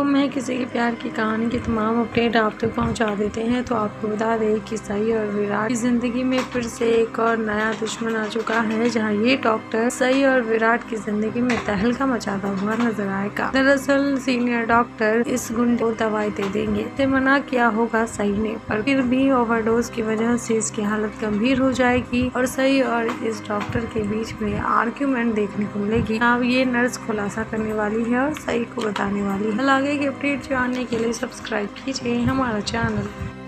गुम है किसी के प्यार की कहानी की तमाम अपडेट आप तक पहुंचा देते हैं। तो आपको बता दें कि सई और विराट की जिंदगी में फिर से एक और नया दुश्मन आ चुका है, जहां ये डॉक्टर सई और विराट की जिंदगी में तहलका मचाता हुआ नजर आएगा। दरअसल सीनियर डॉक्टर इस गुंडे को दवाई दे देंगे, इसे मना किया होगा सई ने, पर फिर भी ओवरडोज की वजह से इसकी हालत गंभीर हो जाएगी और सई और इस डॉक्टर के बीच में आर्ग्यूमेंट देखने को मिलेगी। अब ये नर्स खुलासा करने वाली है और सई को बताने वाली है। आगे की अपडेट जानने के लिए सब्सक्राइब कीजिए हमारा चैनल।